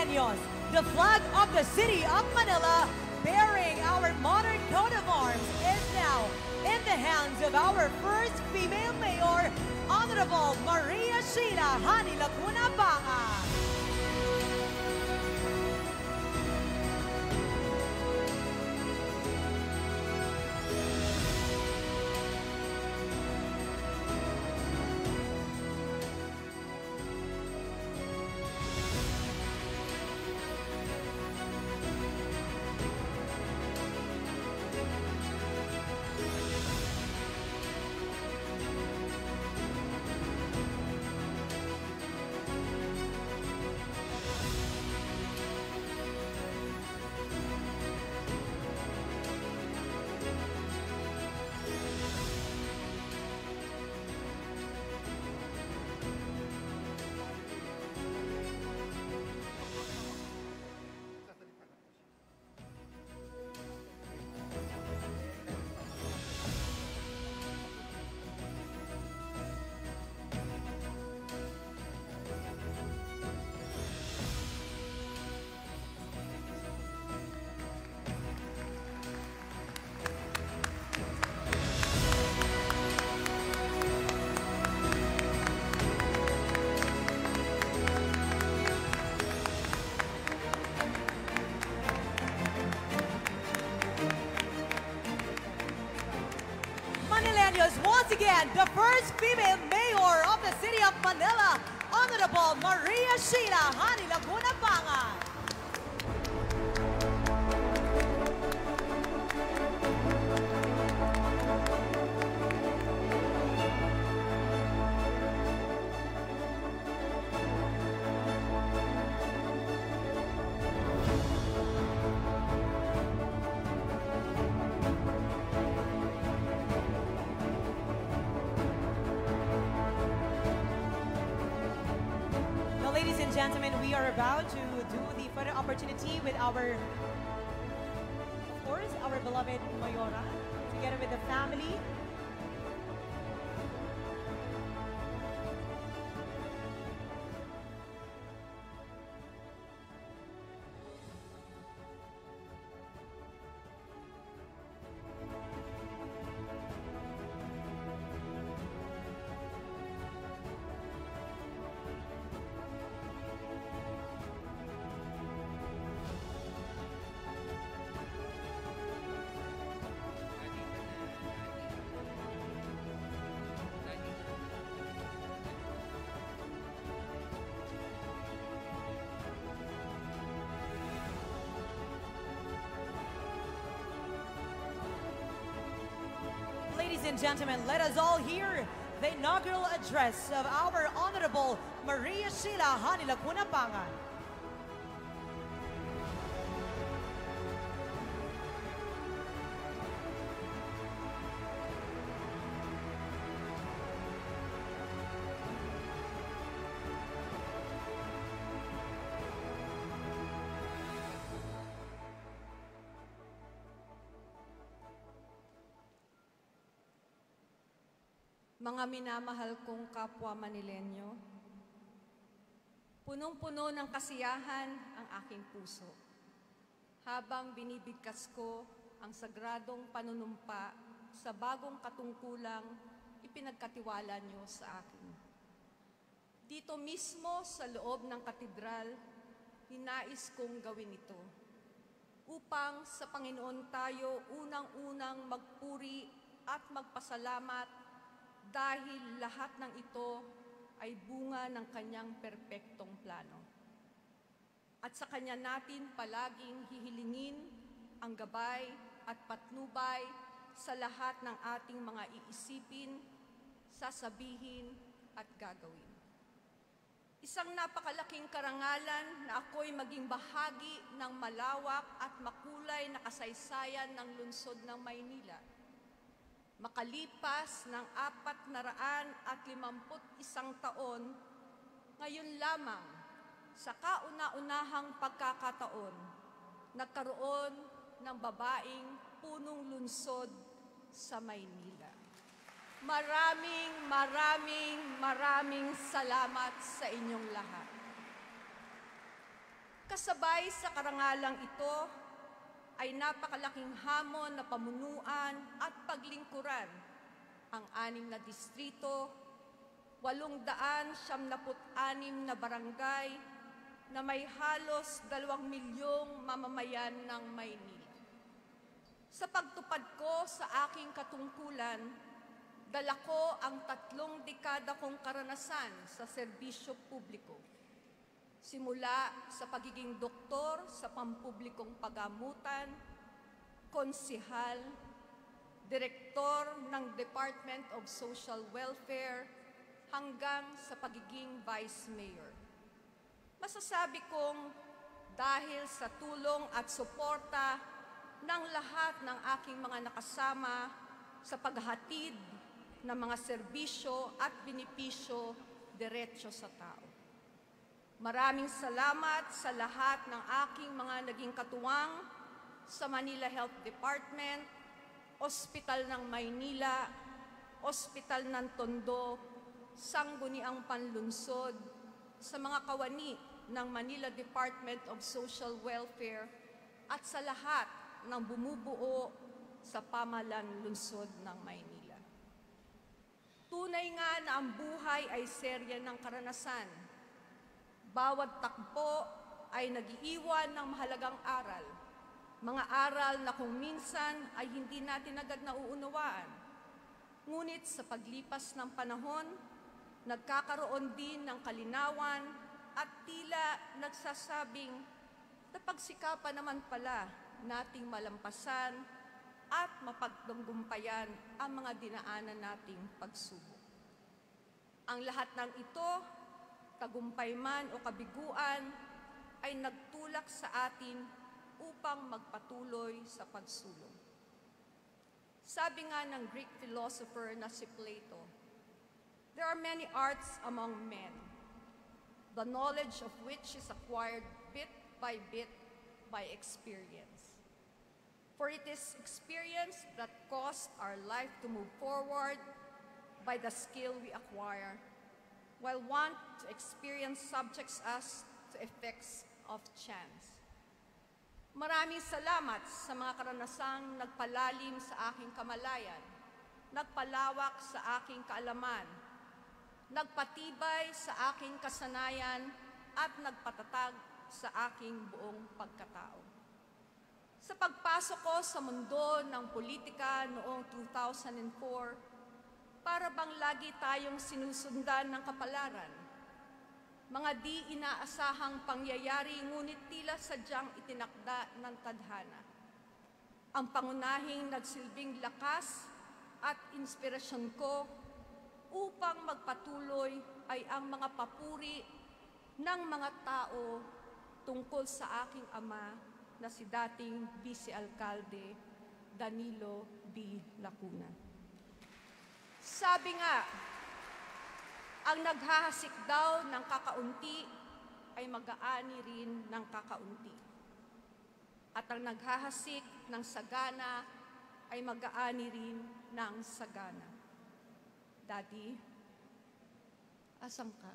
Manileños, the flag of the city of Manila, bearing our modern coat of arms, is now in the hands of our first female mayor, Honorable Maria Sheila Hani Lacuna Banga. Once again, the first female mayor of the city of Manila, Honorable Maria Sheila Hani Lacuna Banga. Ladies and gentlemen, we are about to do the photo opportunity with our, of course, our beloved Mayora, together with the family. Ladies and gentlemen, let us all hear the inaugural address of our Honorable Maria Sheila Hani Lacuna Banga. Mga minamahal kong kapwa Manileño, punong-puno ng kasiyahan ang aking puso habang binibigkas ko ang sagradong panunumpa sa bagong katungkulang ipinagkatiwala niyo sa akin. Dito mismo sa loob ng katedral, ninais kong gawin ito upang sa Panginoon tayo unang-unang magpuri at magpasalamat dahil lahat ng ito ay bunga ng kanyang perpektong plano. At sa kanya natin palaging hihilingin ang gabay at patnubay sa lahat ng ating mga iisipin, sasabihin at gagawin. Isang napakalaking karangalan na ako'y maging bahagi ng malawak at makulay na kasaysayan ng lungsod ng Maynila. Makalipas ng 451 taon, ngayon lamang sa kauna-unahang pagkakataon, nagkaroon ng babaeng punong lungsod sa Maynila. Maraming salamat sa inyong lahat. Kasabay sa karangalang ito ay napakalaking hamon na pamunuan at paglingkuran ang 6 na distrito, 876 na barangay na may halos 2 milyong mamamayan ng Maynila. Sa pagtupad ko sa aking katungkulan, dala ko ang 3 dekada kong karanasan sa serbisyo publiko. Simula sa pagiging doktor sa pampublikong pagamutan, konsihal, direktor ng Department of Social Welfare, hanggang sa pagiging Vice Mayor. Masasabi kong dahil sa tulong at suporta ng lahat ng aking mga nakasama sa paghahatid ng mga serbisyo at benepisyo diretso sa tao. Maraming salamat sa lahat ng aking mga naging katuwang sa Manila Health Department, Ospital ng Maynila, Ospital ng Tondo, Sangguniang Panlunsod, sa mga kawani ng Manila Department of Social Welfare at sa lahat ng bumubuo sa pamahalaan lungsod ng Maynila. Tunay nga na ang buhay ay serya ng karanasan. Bawat takbo ay nag-iiwan ng mahalagang aral. Mga aral na kung minsan ay hindi natin agad nauunawaan. Ngunit sa paglipas ng panahon, nagkakaroon din ng kalinawan at tila nagsasabing napagsikapan naman pala nating malampasan at mapagtagumpayan ang mga dinaanan nating pagsubok. Ang lahat ng ito, tagumpay man o kabiguan, ay nagtulak sa atin upang magpatuloy sa pagsulong. Sabi nga ng Greek philosopher na si Plato, there are many arts among men, the knowledge of which is acquired bit by experience. For it is experience that caused our life to move forward by the skill we acquire, while want to experience subjects us to effects of chance. Maraming salamat sa mga karanasang nagpalalim sa aking kamalayan, nagpalawak sa aking kaalaman, nagpatibay sa aking kasanayan, at nagpatatag sa aking buong pagkatao. Sa pagpasok ko sa mundo ng politika noong 2004, para bang lagi tayong sinusundan ng kapalaran. Mga di inaasahang pangyayari ngunit tila sadyang itinakda ng tadhana. Ang pangunahing nagsilbing lakas at inspirasyon ko upang magpatuloy ay ang mga papuri ng mga tao tungkol sa aking ama na si dating Vice-Alcalde Danilo B. Lacuna. Sabi nga, ang naghahasik daw ng kakaunti ay mag-aani rin ng kakaunti. At ang naghahasik ng sagana ay mag-aani rin ng sagana. Daddy, asan ka?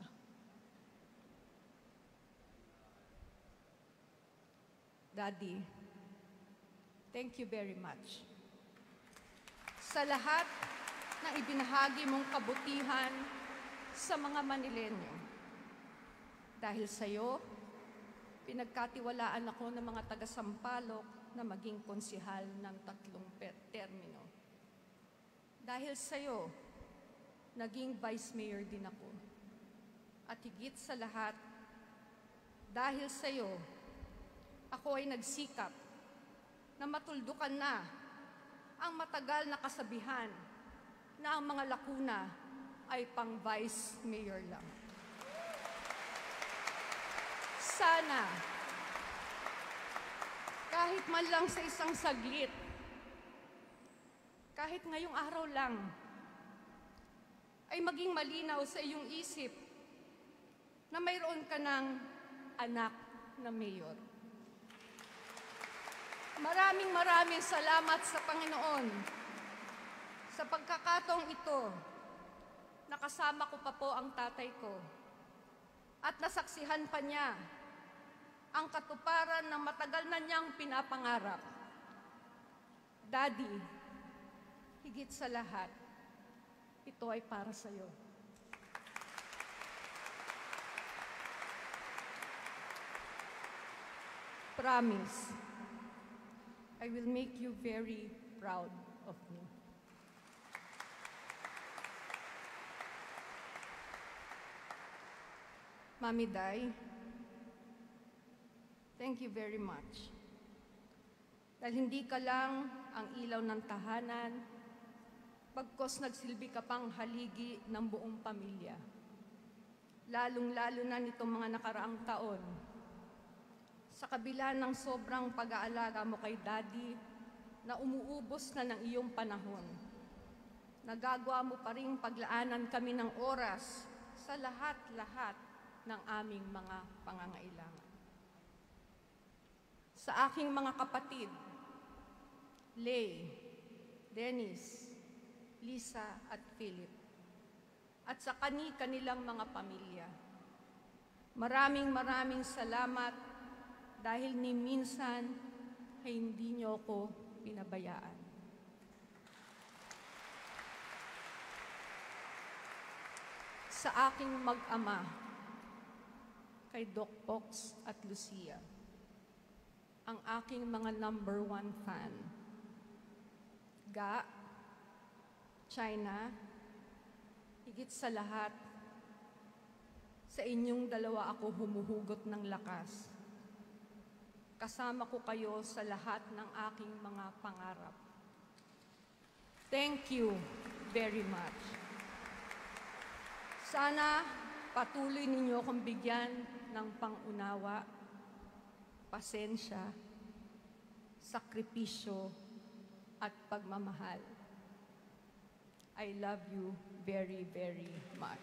Daddy, thank you very much. Sa lahat ng ibinahagi mong kabutihan sa mga Manilenyo. Dahil sa iyo, pinagkatiwalaan ako ng mga taga-Sampaloc na maging konsihal ng 3 termino. Dahil sa iyo, naging Vice Mayor din ako. At higit sa lahat, dahil sa iyo, ako ay nagsikap na matuldukan na ang matagal na kasabihan na ang mga Lacuna ay pang Vice Mayor lang. Sana, kahit man lang sa isang saglit, kahit ngayong araw lang, ay maging malinaw sa iyong isip na mayroon ka ng anak na mayor. Maraming salamat sa Panginoon. Sa pagkakataong ito, nakasama ko pa po ang tatay ko at nasaksihan pa niya ang katuparan ng matagal na niyang pinapangarap. Daddy, higit sa lahat, ito ay para sa iyo. Promise, I will make you very proud of me. Mami Day, thank you very much. Dahil hindi ka lang ang ilaw ng tahanan, pagkos nagsilbi ka pang haligi ng buong pamilya. Lalong-lalo na nitong mga nakaraang taon. Sa kabila ng sobrang pag-aalaga mo kay Daddy, na umuubos na ng iyong panahon, nagagawa mo pa rin paglaanan kami ng oras sa lahat-lahat ng aming mga pangangailangan. Sa aking mga kapatid, Lay, Dennis, Lisa at Philip, at sa kanilang mga pamilya, maraming salamat dahil ni minsan ay hindi niyo ako pinabayaan. Sa aking mag-ama, kay Doc Pox at Lucia, ang aking mga #1 fan, Ga, China, higit sa lahat, sa inyong dalawa ako humuhugot ng lakas. Kasama ko kayo sa lahat ng aking mga pangarap. Thank you very much. Sana patuloy ninyo akong bigyan ng pangunawa, pasensya, sakripisyo, at pagmamahal. I love you very, very much.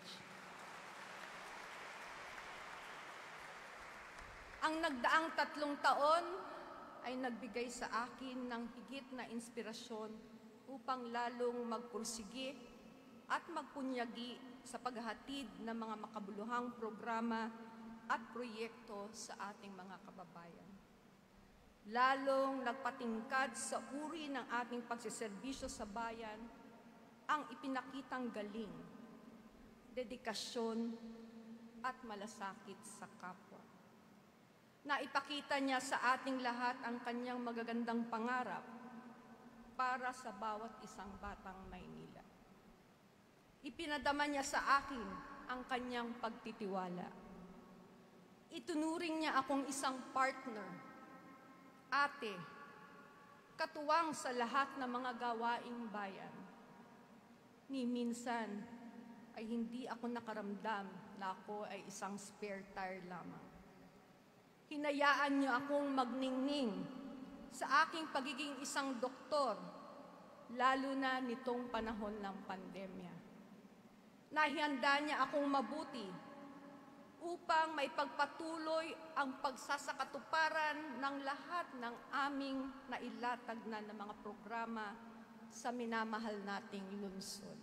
Ang nagdaang 3 taon ay nagbigay sa akin ng higit na inspirasyon upang lalong magpursige at magpunyagi sa paghahatid ng mga makabuluhang programa at proyekto sa ating mga kababayan. Lalong nagpatingkad sa uri ng ating pagsiserbisyo sa bayan ang ipinakitang galing, dedikasyon at malasakit sa kapwa. Naipakita niya sa ating lahat ang kanyang magagandang pangarap para sa bawat isang batang Maynila. Ipinadama niya sa akin ang kanyang pagtitiwala. Itunuring niya akong isang partner, ate, katuwang sa lahat ng mga gawaing bayan. Ni minsan ay hindi ako nakaramdam na ako ay isang spare tire lamang. Hinayaan niyo akong magningning sa aking pagiging isang doktor, lalo na nitong panahon ng pandemya. Nahihanda niya akong mabuti upang maipagpatuloy ang pagsasakatuparan ng lahat ng aming nailatag na ng mga programa sa minamahal nating lungsod.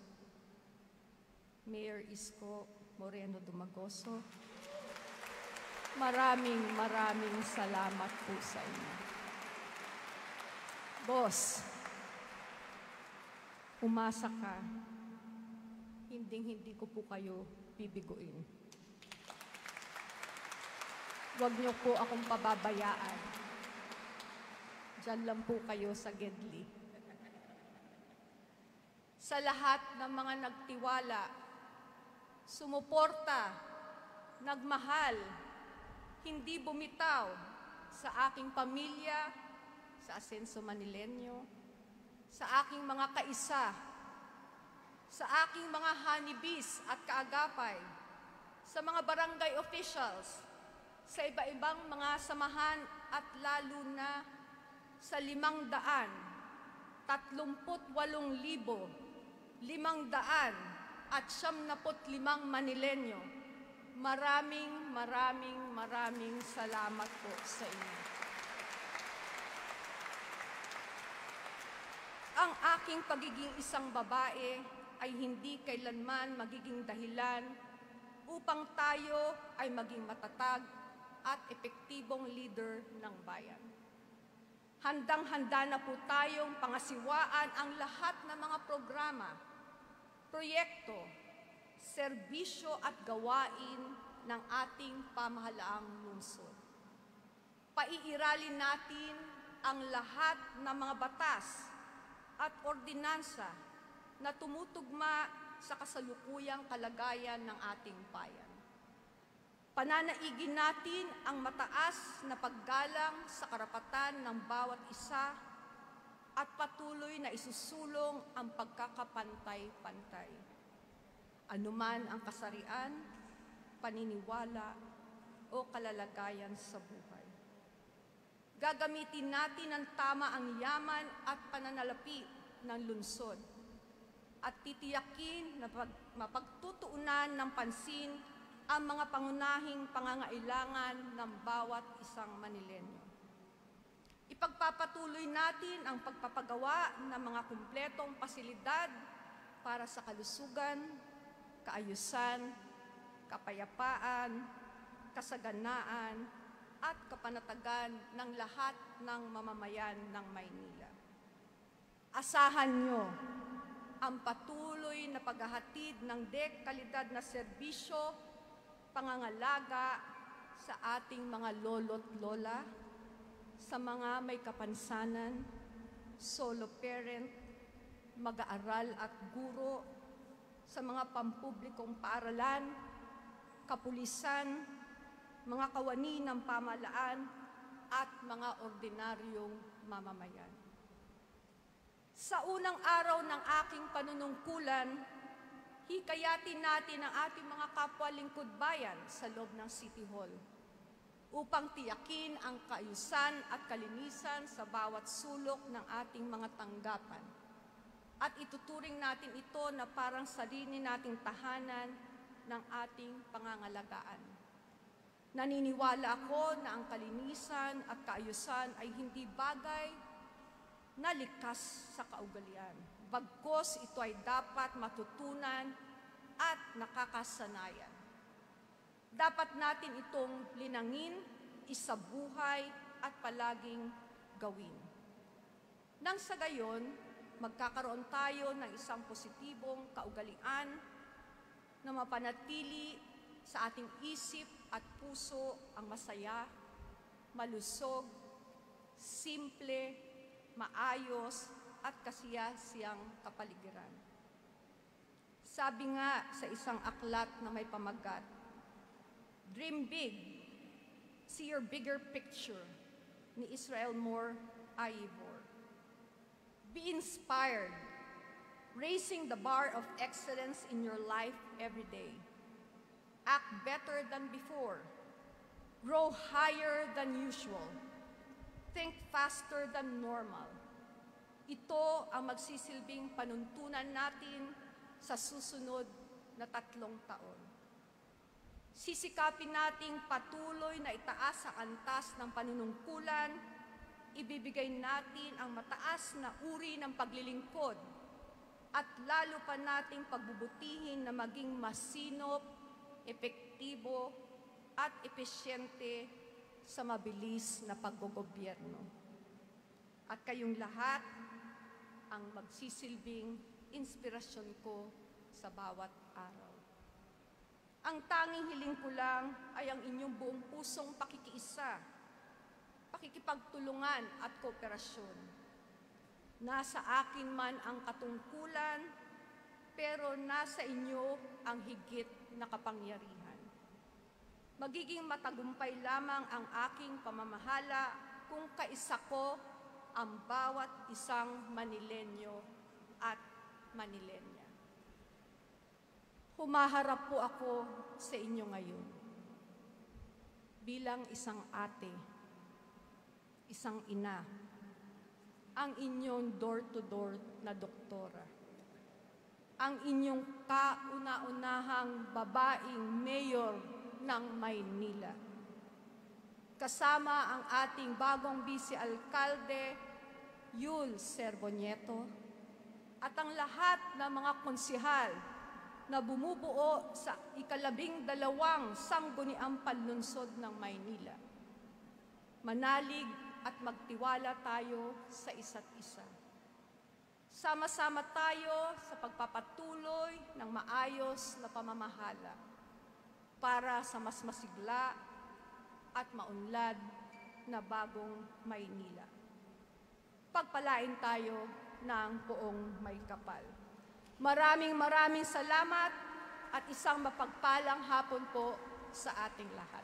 Mayor Isko Moreno Dumagoso, maraming salamat po sa inyo. Boss, umasa ka, hindi ko po kayo bibiguin. Huwag niyo po akong pababayaan. Diyan lang po kayo sa Gedli. Sa lahat ng mga nagtiwala, sumuporta, nagmahal, hindi bumitaw sa aking pamilya, sa Asenso Manileño, sa aking mga kaisa, sa aking mga honeybees at kaagapay, sa mga barangay officials, sa iba-ibang mga samahan at lalo na sa 538,595 Manileño. Maraming salamat po sa inyo. Ang aking pagiging isang babae ay hindi kailanman magiging dahilan upang tayo ay maging matatag at epektibong leader ng bayan. Handang-handa na po tayong pangasiwaan ang lahat ng mga programa, proyekto, serbisyo at gawain ng ating pamahalaang lungsod. Paiiralin natin ang lahat ng mga batas at ordinansa na tumutugma sa kasalukuyang kalagayan ng ating bayan. Pananaigin natin ang mataas na paggalang sa karapatan ng bawat isa at patuloy na isusulong ang pagkakapantay-pantay. Anuman ang kasarian, paniniwala o kalalagayan sa buhay. Gagamitin natin ng tama ang yaman at pananalapi ng lungsod at titiyakin na mapagtutuunan ng pansin ang mga pangunahing pangangailangan ng bawat isang Manilenyo. Ipagpapatuloy natin ang pagpapagawa ng mga kumpletong pasilidad para sa kalusugan, kaayusan, kapayapaan, kasaganaan, at kapanatagan ng lahat ng mamamayan ng Maynila. Asahan nyo ang patuloy na paghahatid ng dekalidad na serbisyo, pangangalaga sa ating mga lolo't lola, sa mga may kapansanan, solo parent, mag-aaral at guro, sa mga pampublikong paaralan, kapulisan, mga kawani ng pamahalaan, at mga ordinaryong mamamayan. Sa unang araw ng aking panunungkulan, hikayatin natin ang ating mga kapwa lingkod bayan sa loob ng City Hall upang tiyakin ang kaayusan at kalinisan sa bawat sulok ng ating mga tanggapan. At ituturing natin ito na parang sarili nating tahanan ng ating pangangalagaan. Naniniwala ako na ang kalinisan at kaayusan ay hindi bagay na likas sa kaugalian. Bagkus ito ay dapat matutunan at nakakasanayan. Dapat natin itong linangin, isabuhay at palaging gawin. Nang sa gayon, magkakaroon tayo ng isang positibong kaugalian na mapanatili sa ating isip at puso ang masaya, malusog, simple, maayos at kasiyasiyang kapaligiran. Sabi nga sa isang aklat na may pamagat, "Dream big, see your bigger picture," ni Israel Moore Ivor. Be inspired, raising the bar of excellence in your life every day. Act better than before. Grow higher than usual. Think faster than normal. Ito ang magsisilbing panuntunan natin sa susunod na 3 taon. Sisikapin nating patuloy na itaas ang antas ng panunungkulan, ibibigay natin ang mataas na uri ng paglilingkod, at lalo pa nating pagbubutihin na maging masinop, epektibo, at epesyente sa mabilis na paggogobyerno. At kayong lahat ang magsisilbing inspirasyon ko sa bawat araw. Ang tanging hiling ko lang ay ang inyong buong pusong pakikiisa, pakikipagtulungan at kooperasyon. Nasa akin man ang katungkulan, pero nasa inyo ang higit na kapangyarihan. Magiging matagumpay lamang ang aking pamamahala kung kaisa ko ang bawat isang Manilenyo at Manilenya. Humaharap po ako sa inyo ngayon bilang isang ate, isang ina, ang inyong door-to-door na doktora, ang inyong kauna-unahang babaeng mayor ng Maynila, kasama ang ating bagong vice-alkalde, Yul Servonieto, at ang lahat ng mga konsihal na bumubuo sa ika-12 sangguniang panlunsod ng Maynila. Manalig at magtiwala tayo sa isa't isa. Sama-sama tayo sa pagpapatuloy ng maayos na pamamahala para sa mas masigla at maunlad na bagong Maynila. Pagpalain tayo ng poong may kapal. Maraming salamat at isang mapagpalang hapon po sa ating lahat.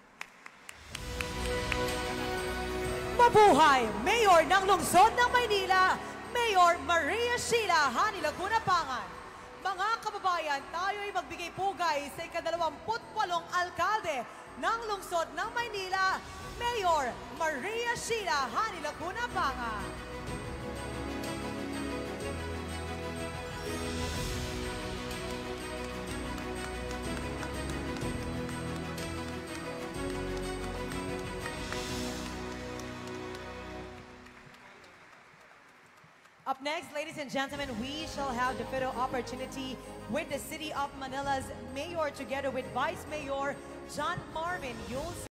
Mabuhay! Mayor ng Lungsod ng Maynila, Mayor Maria Sheila Hani Laguna Pangan. Mga kababayan, tayo ay magbigay pugay sa ika-28 alkalde ng Lungsod ng Maynila, Mayor Maria Sheila Hani Laguna Pangan. Up next, ladies and gentlemen, we shall have the photo opportunity with the City of Manila's Mayor together with Vice Mayor John Marvin. You'll